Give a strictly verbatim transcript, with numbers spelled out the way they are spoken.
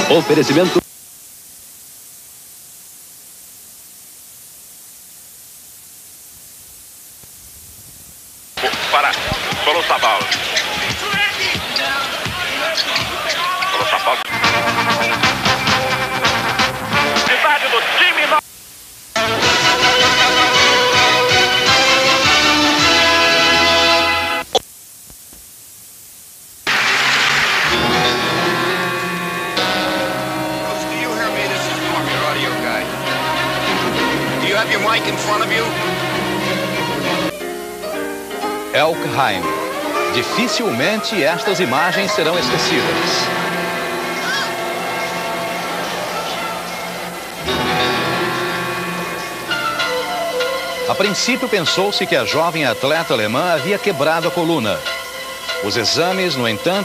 Oferecimento para Sorocabal. Sorocabal. Cidade do time. Do you hear me? This is Norm, your audio guy. Do you have your mic in front of you? Elkheim. Dificilmente estas imagens serão esquecidas. A princípio pensou-se que a jovem atleta alemã havia quebrado a coluna. Os exames, no entanto,